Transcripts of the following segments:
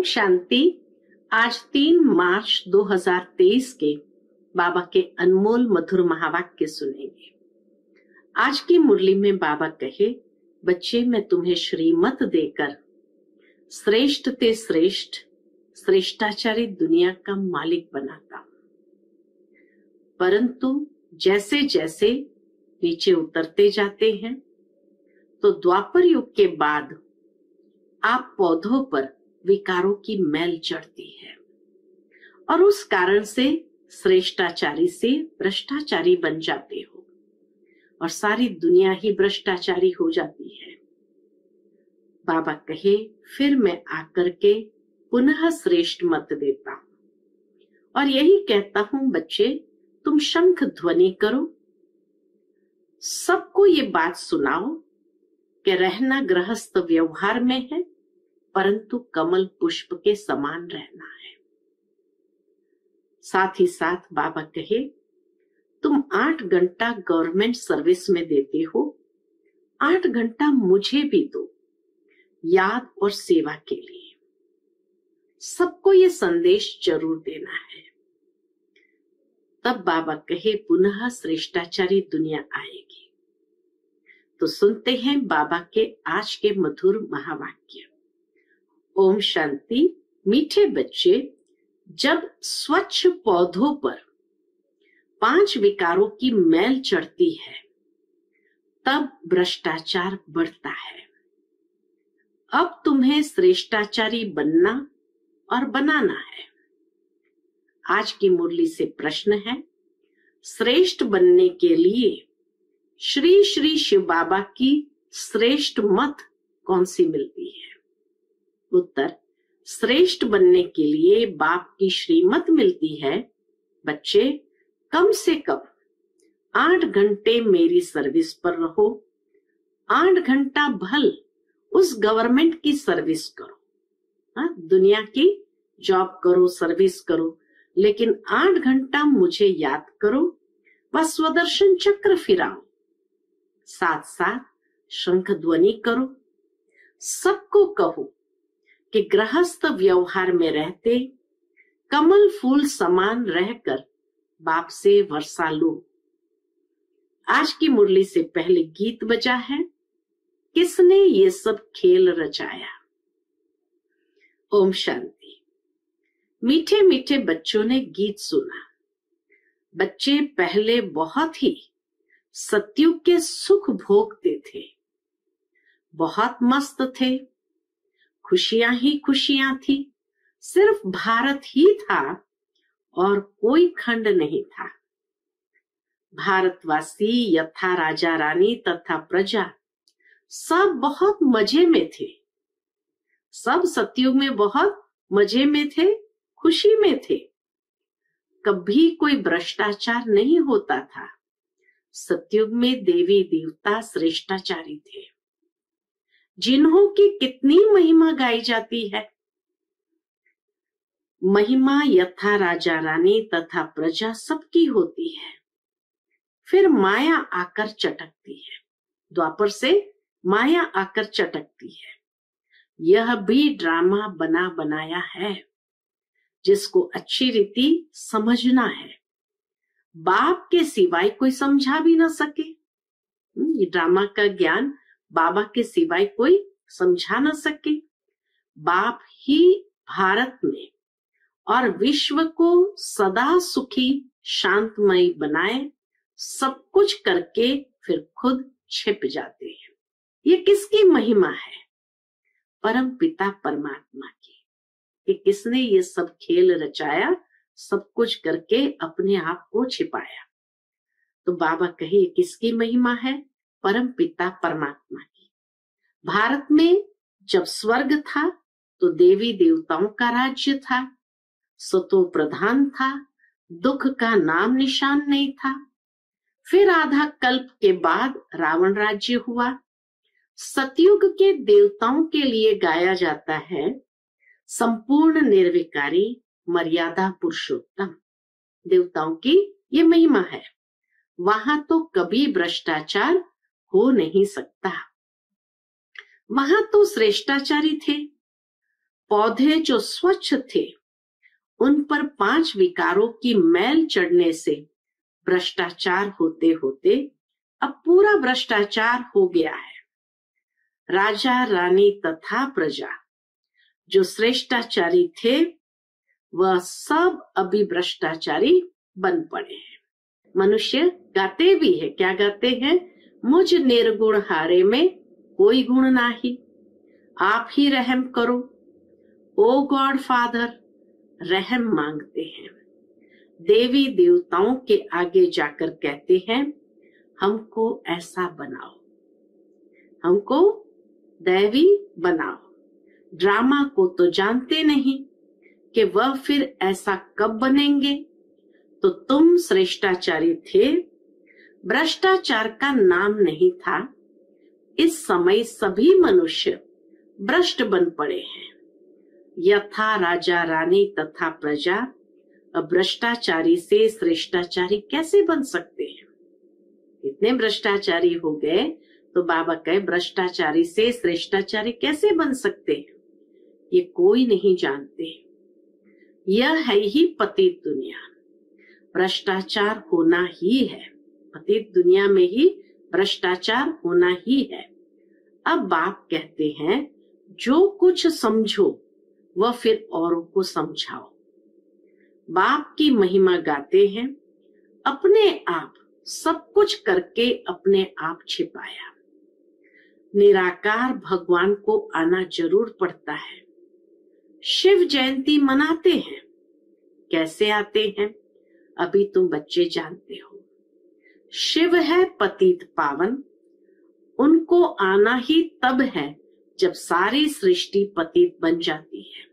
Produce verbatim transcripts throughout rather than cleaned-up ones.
ओम शांति। आज तीन मार्च दो हज़ार तेईस के बाबा के अनमोल मधुर महावाक्य सुनेंगे। आज की मुरली में बाबा कहे, बच्चे मैं तुम्हें श्रीमत देकर श्रेष्ठ ते श्रेष्ठ श्रेष्ठाचारी दुनिया का मालिक बनाता हूं, परंतु जैसे जैसे नीचे उतरते जाते हैं तो द्वापर युग के बाद आप पौधों पर विकारों की मैल चढ़ती है और उस कारण से श्रेष्ठाचारी से भ्रष्टाचारी बन जाते हो और सारी दुनिया ही भ्रष्टाचारी हो जाती है। बाबा कहे, फिर मैं आकर के पुनः श्रेष्ठ मत देता हूं और यही कहता हूं, बच्चे तुम शंख ध्वनि करो, सबको ये बात सुनाओ कि रहना गृहस्थ व्यवहार में है, परंतु कमल पुष्प के समान रहना है। साथ ही साथ बाबा कहे, तुम आठ घंटा गवर्नमेंट सर्विस में देते हो, आठ घंटा मुझे भी दो याद और सेवा के लिए। सबको ये संदेश जरूर देना है। तब बाबा कहे, पुनः श्रेष्ठाचारी दुनिया आएगी। तो सुनते हैं बाबा के आज के मधुर महावाक्य। ओम शांति। मीठे बच्चे, जब स्वच्छ पौधों पर पांच विकारों की मैल चढ़ती है तब भ्रष्टाचार बढ़ता है। अब तुम्हें श्रेष्ठाचारी बनना और बनाना है। आज की मुरली से प्रश्न है, श्रेष्ठ बनने के लिए श्री श्री शिव बाबा की श्रेष्ठ मत कौन सी मिलती है? उत्तर, श्रेष्ठ बनने के लिए बाप की श्रीमत मिलती है। बच्चे कम से कम आठ घंटे मेरी सर्विस पर रहो, आठ घंटा भल उस गवर्नमेंट की सर्विस करो। हाँ, दुनिया की जॉब करो, सर्विस करो, लेकिन आठ घंटा मुझे याद करो व स्वदर्शन चक्र फिराओ। साथ साथ शंख ध्वनि करो। सबको कहो कि गृहस्थ व्यवहार में रहते कमल फूल समान रहकर बाप से वर्षा लो। आज की मुरली से पहले गीत बजा है, किसने ये सब खेल रचाया। ओम शांति। मीठे मीठे बच्चों ने गीत सुना। बच्चे पहले बहुत ही सतयुग के सुख भोगते थे, बहुत मस्त थे, खुशियां ही खुशियां थी, सिर्फ भारत ही था और कोई खंड नहीं था। भारतवासी यथा राजा रानी तथा प्रजा सब बहुत मजे में थे। सब सतयुग में बहुत मजे में थे, खुशी में थे। कभी कोई भ्रष्टाचार नहीं होता था। सतयुग में देवी देवता श्रेष्ठाचारी थे, जिन्हों की कितनी महिमा गाई जाती है। महिमा यथा राजा रानी तथा प्रजा सबकी होती है, फिर माया आकर चटकती है। द्वापर से माया आकर चटकती है। यह भी ड्रामा बना बनाया है, जिसको अच्छी रीति समझना है। बाप के सिवाय कोई समझा भी ना सके। ये ड्रामा का ज्ञान बाबा के सिवाय कोई समझा ना सके। बाप ही भारत में और विश्व को सदा सुखी शांतमय बनाए, सब कुछ करके फिर खुद छिप जाते हैं। ये किसकी महिमा है? परम पिता परमात्मा की, कि किसने ये सब खेल रचाया, सब कुछ करके अपने आप को छिपाया। तो बाबा कहे, किसकी महिमा है? परम पिता परमात्मा की। भारत में जब स्वर्ग था तो देवी देवताओं का राज्य था, सतो प्रधान था, दुख का नाम निशान नहीं था। फिर आधा कल्प के बाद रावण राज्य हुआ। सतयुग के देवताओं के लिए गाया जाता है, संपूर्ण निर्विकारी मर्यादा पुरुषोत्तम। देवताओं की ये महिमा है। वहां तो कभी भ्रष्टाचार हो नहीं सकता। वहां तो श्रेष्ठाचारी थे। पौधे जो स्वच्छ थे उन पर पांच विकारों की मैल चढ़ने से भ्रष्टाचार होते होते अब पूरा भ्रष्टाचार हो गया है। राजा रानी तथा प्रजा जो श्रेष्ठाचारी थे वह सब अभी भ्रष्टाचारी बन पड़े हैं। मनुष्य गाते भी है, क्या गाते हैं? मुझ निर्गुण हारे में कोई गुण नाही, आप ही रहम करो ओ गॉड फादर। रहम मांगते हैं, देवी देवताओं के आगे जाकर कहते हैं हमको ऐसा बनाओ, हमको दैवी बनाओ। ड्रामा को तो जानते नहीं कि वह फिर ऐसा कब बनेंगे। तो तुम श्रेष्ठाचारी थे, भ्रष्टाचार का नाम नहीं था। इस समय सभी मनुष्य भ्रष्ट बन पड़े हैं। यथा राजा रानी तथा प्रजा अब भ्रष्टाचारी से श्रेष्ठाचारी कैसे बन सकते हैं? इतने भ्रष्टाचारी हो गए तो बाबा कहे भ्रष्टाचारी से श्रेष्ठाचारी कैसे बन सकते हैं? ये कोई नहीं जानते। यह है ही पतित दुनिया, भ्रष्टाचार होना ही है। पतित दुनिया में ही भ्रष्टाचार होना ही है। अब बाप कहते हैं जो कुछ समझो वह फिर औरों को समझाओ। बाप की महिमा गाते हैं, अपने आप सब कुछ करके अपने आप छिपाया। निराकार भगवान को आना जरूर पड़ता है। शिव जयंती मनाते हैं, कैसे आते हैं? अभी तुम बच्चे जानते हो। शिव है पतित पावन, उनको आना ही तब है जब सारी सृष्टि पतित बन जाती है।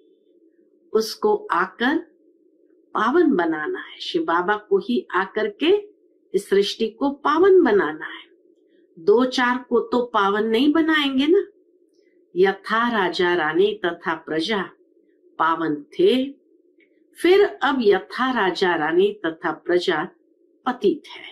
उसको आकर पावन बनाना है। शिव बाबा को ही आकर के इस सृष्टि को पावन बनाना है। दो चार को तो पावन नहीं बनाएंगे ना। यथा राजा रानी तथा प्रजा पावन थे, फिर अब यथा राजा रानी तथा प्रजा पतित है।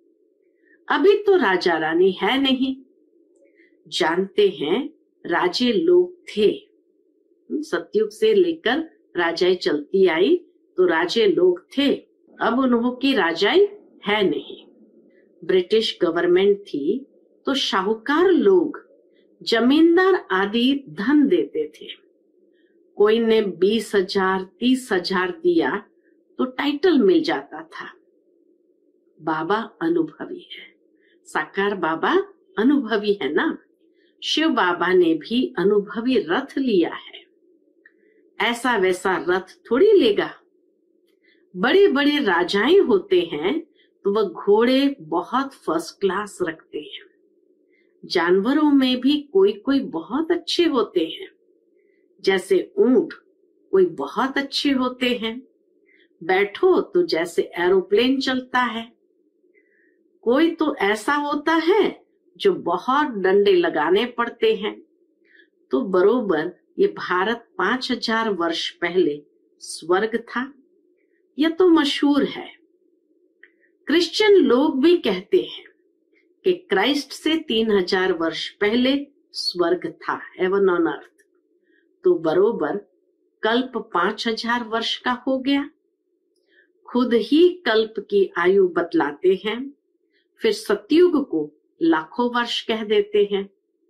अभी तो राजा रानी है नहीं। जानते हैं राजे लोग थे, सतयुग से लेकर राजाएं चलती आई तो राजे लोग थे। अब उन्हों की राजाएं है नहीं। ब्रिटिश गवर्नमेंट थी तो शाहूकार लोग जमींदार आदि धन देते थे। कोई ने बीस हजार तीस हजार दिया तो टाइटल मिल जाता था। बाबा अनुभवी है, साकार बाबा अनुभवी है ना। शिव बाबा ने भी अनुभवी रथ लिया है। ऐसा वैसा रथ थोड़ी लेगा। बड़े बड़े राजाएं होते हैं तो वह घोड़े बहुत फर्स्ट क्लास रखते हैं। जानवरों में भी कोई कोई बहुत अच्छे होते हैं, जैसे ऊंट कोई बहुत अच्छे होते हैं। बैठो तो जैसे एरोप्लेन चलता है। कोई तो ऐसा होता है जो बहुत डंडे लगाने पड़ते हैं। तो बरोबर ये भारत पांच हजार वर्ष पहले स्वर्ग था, यह तो मशहूर है। क्रिश्चियन लोग भी कहते हैं कि क्राइस्ट से तीन हजार वर्ष पहले स्वर्ग था, हेवन ऑन अर्थ। तो बरोबर कल्प पांच हजार वर्ष का हो गया। खुद ही कल्प की आयु बतलाते हैं, फिर सतयुग को लाखों वर्ष कह देते हैं।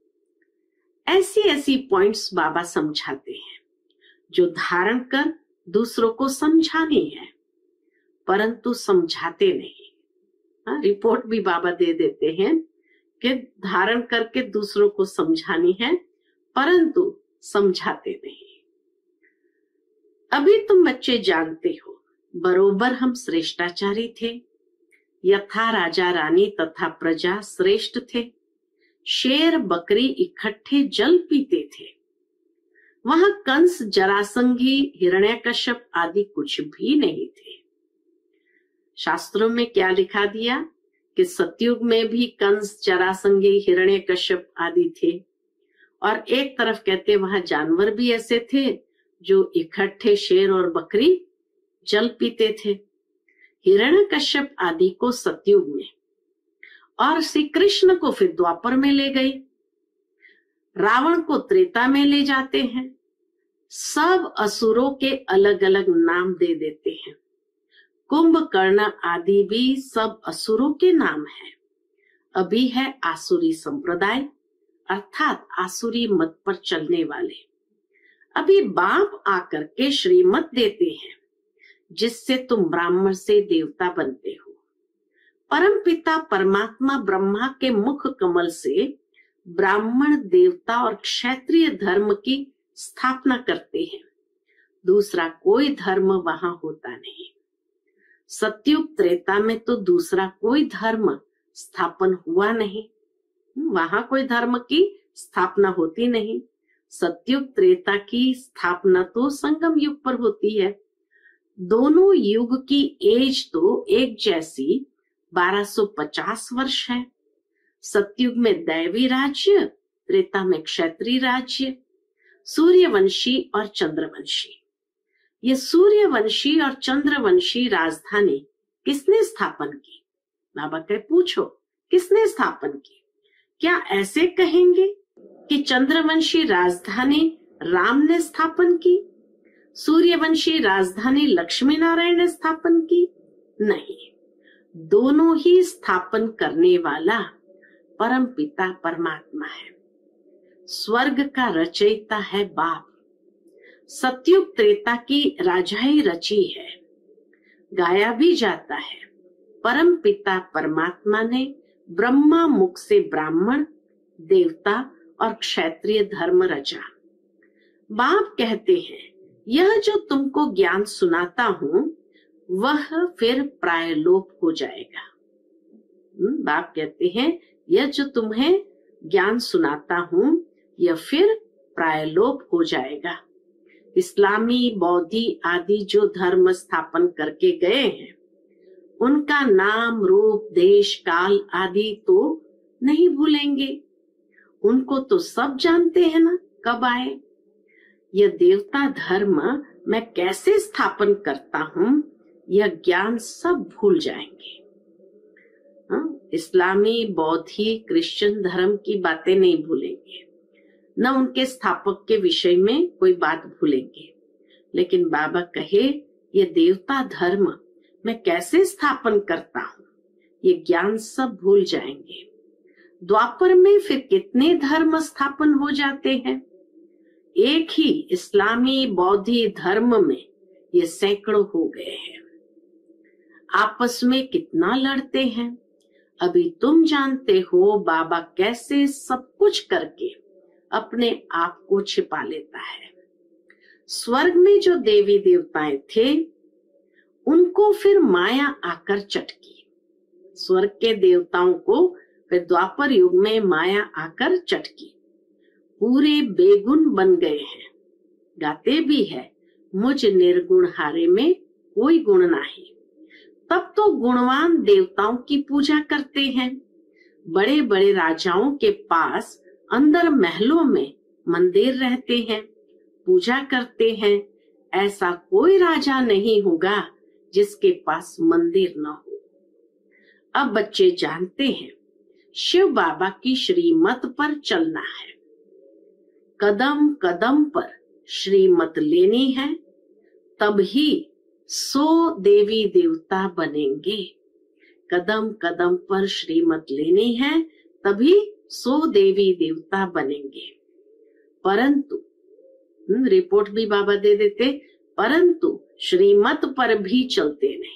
ऐसी ऐसी पॉइंट्स बाबा समझाते हैं जो धारण कर दूसरों को समझानी है, परंतु समझाते नहीं। हाँ, रिपोर्ट भी बाबा दे देते हैं कि धारण करके दूसरों को समझानी है, परंतु समझाते नहीं। अभी तुम बच्चे जानते हो, बरोबर हम श्रेष्ठाचारी थे। यथा राजा रानी तथा प्रजा श्रेष्ठ थे। शेर बकरी इकट्ठे जल पीते थे। वहां कंस, जरासंगी, हिरण्यकश्यप आदि कुछ भी नहीं थे। शास्त्रों में क्या लिखा दिया कि सतयुग में भी कंस, जरासंगी, हिरण्यकश्यप आदि थे, और एक तरफ कहते वहां जानवर भी ऐसे थे जो इकट्ठे शेर और बकरी जल पीते थे। हिरण्यकश्यप आदि को सतयुग में और श्री कृष्ण को फिर द्वापर में ले गई। रावण को त्रेता में ले जाते हैं। सब असुरों के अलग अलग नाम दे देते हैं। कुंभकर्ण आदि भी सब असुरों के नाम हैं। अभी है आसुरी संप्रदाय अर्थात आसुरी मत पर चलने वाले। अभी बाप आकर के श्रीमत देते हैं जिससे तुम ब्राह्मण से देवता बनते हो। परम पिता परमात्मा ब्रह्मा के मुख कमल से ब्राह्मण देवता और क्षत्रिय धर्म की स्थापना करते हैं। दूसरा कोई धर्म वहां होता नहीं। सतयुग त्रेता में तो दूसरा कोई धर्म स्थापन हुआ नहीं, वहां कोई धर्म की स्थापना होती नहीं। सतयुग त्रेता की स्थापना तो संगम युग पर होती है। दोनों युग की एज तो एक जैसी बारह सौ पचास वर्ष है। सतयुग में दैवी राज्य, त्रेता में क्षत्रिय राज्य, सूर्यवंशी और चंद्रवंशी। ये सूर्यवंशी और चंद्रवंशी राजधानी किसने स्थापन की? बाबा कहे पूछो किसने स्थापन की? क्या ऐसे कहेंगे कि चंद्रवंशी राजधानी राम ने स्थापन की, सूर्यवंशी राजधानी लक्ष्मी नारायण ने स्थापन की? नहीं, दोनों ही स्थापन करने वाला परम पिता परमात्मा है। स्वर्ग का रचयिता है बाप। सतयुग त्रेता की राजाई रची है, गाया भी जाता है। परम पिता परमात्मा ने ब्रह्मा मुख से ब्राह्मण, देवता और क्षत्रिय धर्म रचा। बाप कहते हैं यह जो तुमको ज्ञान सुनाता हूं वह फिर प्रायलोप हो जाएगा। बाप कहते हैं यह जो तुम्हें ज्ञान सुनाता हूं यह फिर प्रायलोप हो जाएगा। इस्लामी बौद्धि आदि जो धर्म स्थापन करके गए हैं उनका नाम रूप देश काल आदि तो नहीं भूलेंगे। उनको तो सब जानते हैं ना कब आए। यह देवता धर्म मैं कैसे स्थापन करता हूं यह ज्ञान सब भूल जाएंगे। हाँ? इस्लामी बौद्धि क्रिश्चियन धर्म की बातें नहीं भूलेंगे, न उनके स्थापक के विषय में कोई बात भूलेंगे। लेकिन बाबा कहे ये देवता धर्म मैं कैसे स्थापन करता हूं ये ज्ञान सब भूल जाएंगे। द्वापर में फिर कितने धर्म स्थापन हो जाते हैं। एक ही इस्लामी बौद्धि धर्म में ये सैकड़ों हो गए हैं। आपस में कितना लड़ते हैं। अभी तुम जानते हो बाबा कैसे सब कुछ करके अपने आप को छिपा लेता है। स्वर्ग में जो देवी देवताएं थे उनको फिर माया आकर चटकी। स्वर्ग के देवताओं को फिर द्वापर युग में माया आकर चटकी। पूरे बेगुण बन गए हैं। गाते भी है मुझ निर्गुण हारे में कोई गुण नहीं। तब तो गुणवान देवताओं की पूजा करते हैं। बड़े बड़े राजाओं के पास अंदर महलों में मंदिर रहते हैं, पूजा करते हैं। ऐसा कोई राजा नहीं होगा जिसके पास मंदिर न हो। अब बच्चे जानते हैं शिव बाबा की श्रीमत पर चलना है। कदम कदम पर श्रीमत लेनी है, तभी सौ देवी देवता बनेंगे। कदम कदम पर श्रीमत लेनी है तभी सौ देवी देवता बनेंगे। परंतु रिपोर्ट भी बाबा दे देते, परंतु श्रीमत पर भी चलते नहीं।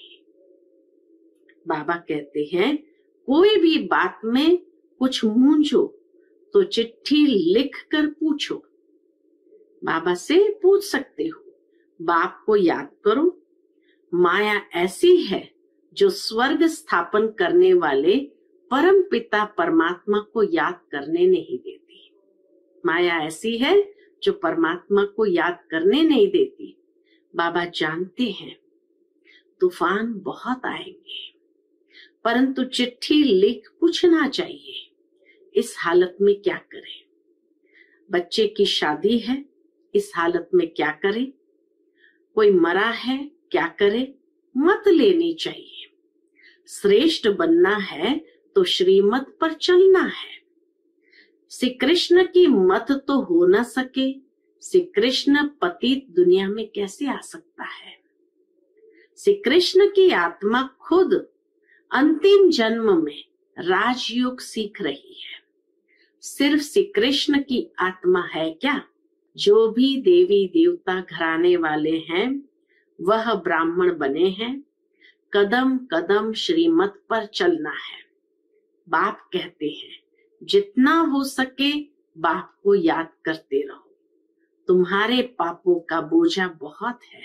बाबा कहते हैं कोई भी बात में कुछ मूंझो तो चिट्ठी लिख कर पूछो। बाबा से पूछ सकते हो। बाप को याद करो। माया ऐसी है जो स्वर्ग स्थापन करने वाले परम पिता परमात्मा को याद करने नहीं देती। माया ऐसी है जो परमात्मा को याद करने नहीं देती। बाबा जानते हैं तूफान बहुत आएंगे, परंतु चिट्ठी लिख पूछना चाहिए इस हालत में क्या करें। बच्चे की शादी है, इस हालत में क्या करें। कोई मरा है, क्या करे। मत लेनी चाहिए। श्रेष्ठ बनना है तो श्रीमत पर चलना है। श्री कृष्ण की मत तो हो न सके, श्री कृष्ण पतित दुनिया में कैसे आ सकता है? श्री कृष्ण की आत्मा खुद अंतिम जन्म में राजयोग सीख रही है। सिर्फ श्री कृष्ण की आत्मा है क्या? जो भी देवी देवता घराने वाले हैं वह ब्राह्मण बने हैं। कदम कदम श्रीमत पर चलना है। बाप कहते हैं जितना हो सके बाप को याद करते रहो, तुम्हारे पापों का बोझा बहुत है।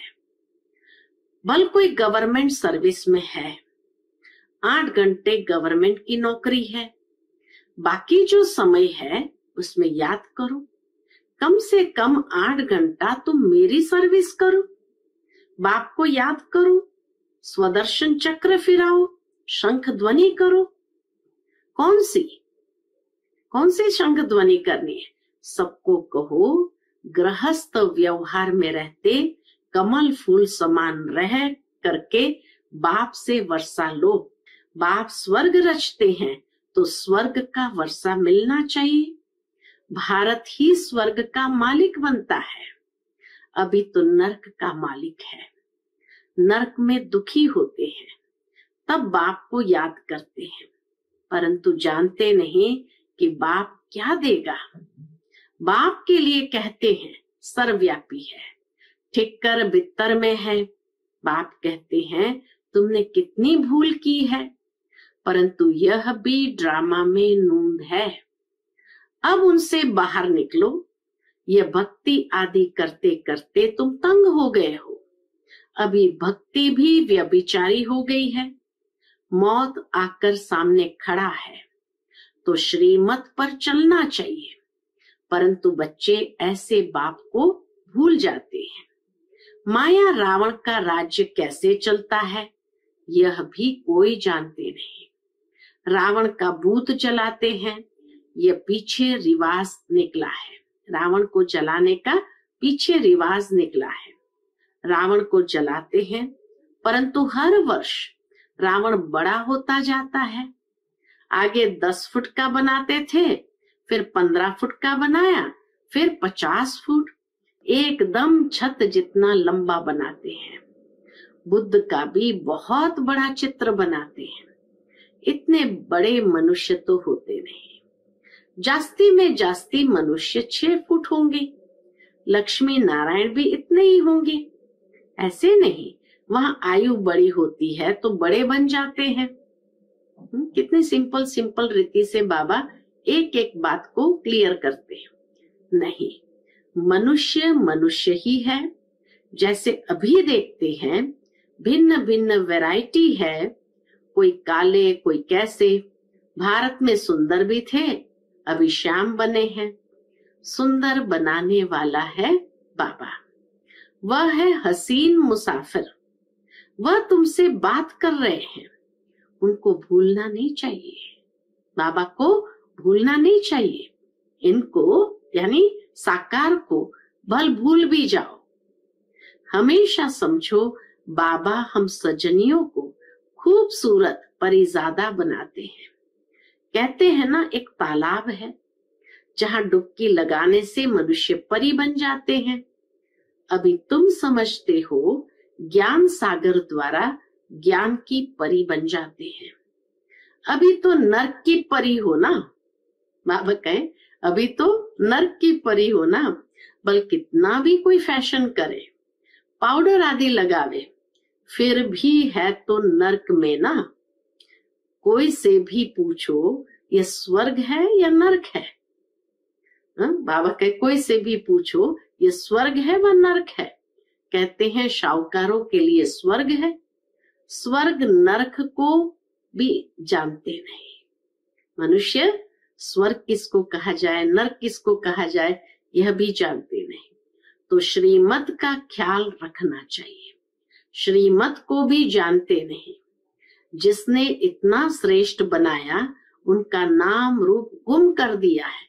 भल कोई गवर्नमेंट सर्विस में है, आठ घंटे गवर्नमेंट की नौकरी है, बाकी जो समय है उसमें याद करो, कम से कम आठ घंटा तुम मेरी सर्विस करो, बाप को याद करो, स्वदर्शन चक्र फिराओ, शंख ध्वनि करो। कौन सी कौन सी शंख ध्वनि करनी है? सबको कहो गृहस्थ व्यवहार में रहते कमल फूल समान रह करके बाप से वर्षा लो। बाप स्वर्ग रचते हैं तो स्वर्ग का वर्षा मिलना चाहिए। भारत ही स्वर्ग का मालिक बनता है, अभी तो नर्क का मालिक है। नर्क में दुखी होते हैं तब बाप को याद करते हैं, परंतु जानते नहीं कि बाप क्या देगा। बाप के लिए कहते हैं सर्वव्यापी है, ठिक्कर बित्तर में है। बाप कहते हैं तुमने कितनी भूल की है, परंतु यह भी ड्रामा में नूंद है। अब उनसे बाहर निकलो। यह भक्ति आदि करते करते तुम तंग हो गए हो। अभी भक्ति भी व्यभिचारी हो गई है। मौत आकर सामने खड़ा है तो श्रीमत पर चलना चाहिए, परंतु बच्चे ऐसे बाप को भूल जाते हैं। माया रावण का राज्य कैसे चलता है यह भी कोई जानते नहीं। रावण का भूत जलाते हैं, यह पीछे रिवाज निकला है। रावण को जलाने का पीछे रिवाज निकला है। रावण को जलाते हैं, परंतु हर वर्ष रावण बड़ा होता जाता है। आगे दस फुट का बनाते थे, फिर पंद्रह फुट का बनाया, फिर पचास फुट, एकदम छत जितना लंबा बनाते हैं। बुद्ध का भी बहुत बड़ा चित्र बनाते हैं। इतने बड़े मनुष्य तो होते नहीं, जास्ती में जास्ती मनुष्य छह फुट होंगे। लक्ष्मी नारायण भी इतने ही होंगे। ऐसे नहीं, वहां आयु बड़ी होती है तो बड़े बन जाते हैं। कितने सिंपल सिंपल रीति से बाबा एक एक बात को क्लियर करते हैं। नहीं, मनुष्य मनुष्य ही है। जैसे अभी देखते हैं भिन्न भिन्न वैरायटी है, कोई काले कोई कैसे। भारत में सुंदर भी थे, अभी श्याम बने हैं। सुंदर बनाने वाला है बाबा। वह है हसीन मुसाफिर, वह तुमसे बात कर रहे हैं। उनको भूलना नहीं चाहिए, बाबा को भूलना नहीं चाहिए। इनको यानी साकार को भल भूल भी जाओ। हमेशा समझो बाबा हम सजनियों को खूबसूरत परिजादा बनाते हैं। कहते हैं ना, एक तालाब है जहां डुबकी लगाने से मनुष्य परी बन जाते हैं। अभी तुम समझते हो ज्ञान सागर द्वारा ज्ञान की परी बन जाते हैं। अभी तो नर्क की परी हो ना, बाबा कहे अभी तो नर्क की परी हो ना। बल कितना भी कोई फैशन करे, पाउडर आदि लगावे, फिर भी है तो नर्क में ना। कोई से भी पूछो ये स्वर्ग है या नर्क है। हा? बाबा कहे कोई से भी पूछो ये स्वर्ग है व नर्क है। कहते हैं शाहूकारों के लिए स्वर्ग है। स्वर्ग नर्क को भी जानते नहीं। मनुष्य स्वर्ग किसको कहा जाए, नर्क किसको कहा जाए, यह भी जानते नहीं। तो श्रीमत का ख्याल रखना चाहिए। श्रीमत को भी जानते नहीं। जिसने इतना श्रेष्ठ बनाया उनका नाम रूप गुम कर दिया है।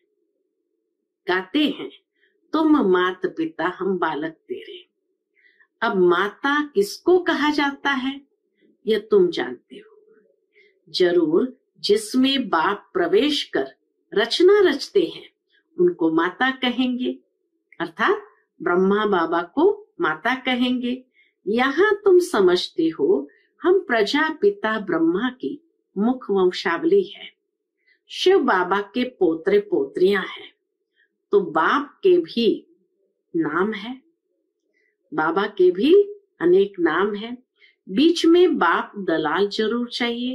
गाते हैं तुम मात पिता हम बालक तेरे। अब माता किसको कहा जाता है यह तुम जानते हो। जरूर जिसमें बाप प्रवेश कर रचना रचते हैं उनको माता कहेंगे, अर्थात ब्रह्मा बाबा को माता कहेंगे। यहाँ तुम समझते हो हम प्रजापिता ब्रह्मा की मुख वंशावली है, शिव बाबा के पोतरे पोत्रियां हैं, तो बाप के भी नाम है, बाबा के भी अनेक नाम है। बीच में बाप दलाल जरूर चाहिए।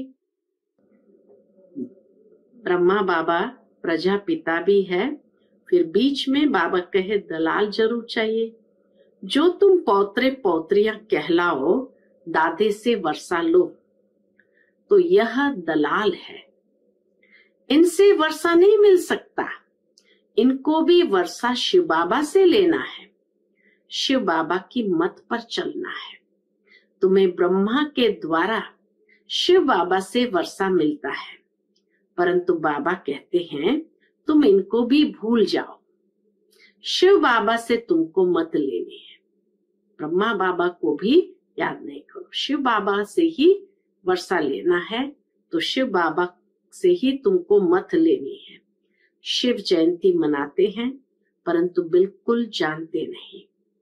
ब्रह्मा बाबा प्रजापिता भी है, फिर बीच में बाबा कहे दलाल जरूर चाहिए। जो तुम पौत्रे पौत्रियां कहलाओ, दादे से वर्षा लो, तो यह दलाल है। इनसे वर्षा नहीं मिल सकता, इनको भी वर्षा शिव बाबा से लेना है, शिव बाबा की मत पर चलना है। तुम्हें ब्रह्मा के द्वारा शिव बाबा से वर्षा मिलता है, परंतु बाबा कहते हैं तुम इनको भी भूल जाओ, शिव बाबा से तुमको मत लेनी है। ब्रह्मा बाबा को भी याद नहीं करो, शिव बाबा से ही वर्षा लेना है, तो शिव बाबा से ही तुमको मत लेनी है। शिव जयंती मनाते हैं परंतु बिल्कुल जानते नहीं।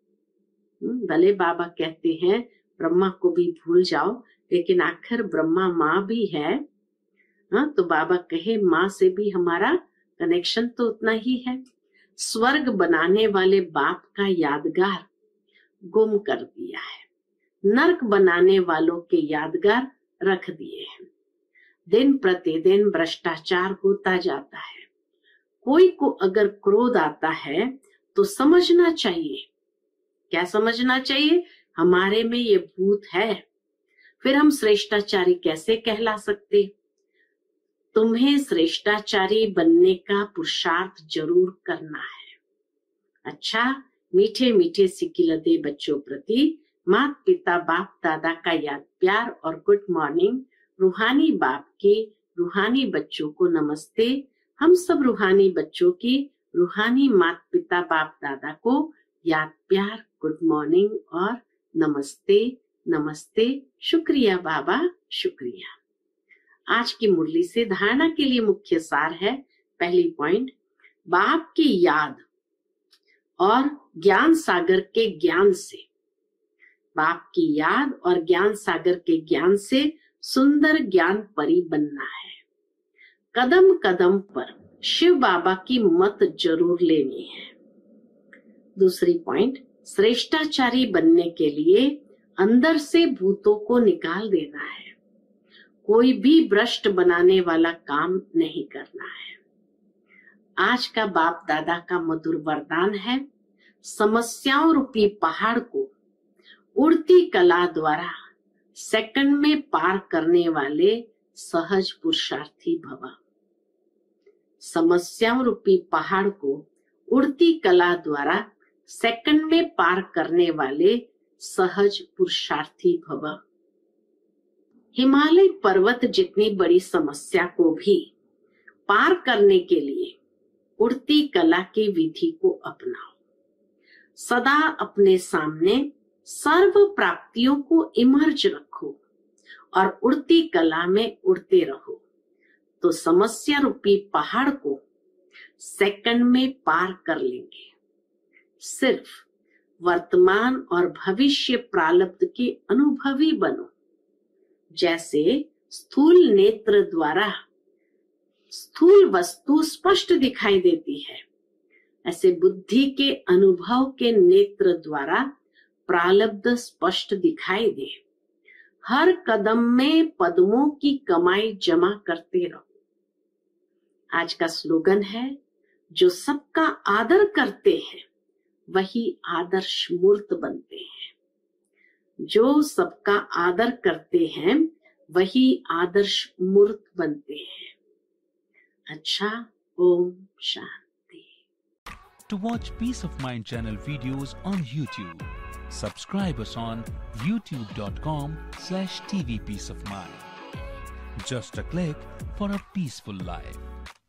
भले बाबा कहते हैं ब्रह्मा को भी भूल जाओ, लेकिन आखिर ब्रह्मा माँ भी है। हाँ, तो बाबा कहे माँ से भी हमारा कनेक्शन तो उतना ही है। स्वर्ग बनाने वाले बाप का यादगार गुम कर दिया है, नरक बनाने वालों के यादगार रख दिए हैं। दिन प्रतिदिन भ्रष्टाचार होता जाता है। कोई को अगर क्रोध आता है तो समझना चाहिए, क्या समझना चाहिए? हमारे में ये भूत है, फिर हम श्रेष्ठाचारी कैसे कहला सकते? तुम्हें श्रेष्ठाचारी बनने का पुरुषार्थ जरूर करना है। अच्छा, मीठे मीठे सिकिलदे बच्चों प्रति माता पिता बाप दादा का याद प्यार और गुड मॉर्निंग। रूहानी बाप के रूहानी बच्चों को नमस्ते। हम सब रूहानी बच्चों की रूहानी माता पिता बाप दादा को याद प्यार गुड मॉर्निंग और नमस्ते नमस्ते। शुक्रिया बाबा, शुक्रिया। आज की मुरली से धारणा के लिए मुख्य सार है। पहली पॉइंट, बाप की याद और ज्ञान सागर के ज्ञान से, बाप की याद और ज्ञान सागर के ज्ञान से सुंदर ज्ञान परी बनना है। कदम कदम पर शिव बाबा की मत जरूर लेनी है। दूसरी पॉइंट, श्रेष्ठाचारी बनने के लिए अंदर से भूतों को निकाल देना है। कोई भी भ्रष्ट बनाने वाला काम नहीं करना है। आज का बाप दादा का मधुर वरदान है, समस्याओं रूपी पहाड़ को उड़ती कला द्वारा सेकंड में पार करने वाले सहज पुरुषार्थी भव। समस्याओं रूपी पहाड़ को उड़ती कला द्वारा सेकंड में पार करने वाले सहज पुरुषार्थी भव। हिमालय पर्वत जितनी बड़ी समस्या को भी पार करने के लिए उड़ती कला की विधि को अपनाओ। सदा अपने सामने सर्व प्राप्तियों को इमर्ज रखो और उड़ती कला में उड़ते रहो, तो समस्या रूपी पहाड़ को सेकंड में पार कर लेंगे। सिर्फ वर्तमान और भविष्य प्रारब्ध के अनुभवी बनो। जैसे स्थूल नेत्र द्वारा स्थूल वस्तु स्पष्ट दिखाई देती है, ऐसे बुद्धि के अनुभव के नेत्र द्वारा प्रारब्ध स्पष्ट दिखाई दे। हर कदम में पद्मों की कमाई जमा करते रहो। आज का स्लोगन है, जो सबका आदर करते हैं वही आदर्श मूर्त बनते हैं। जो सबका आदर करते हैं वही आदर्श मूर्त बनते हैं। अच्छा, Om Shanti. To watch Peace of Mind channel videos on YouTube, subscribe us on youtube dot com slash T V Peace of Mind. Just a click for a peaceful life.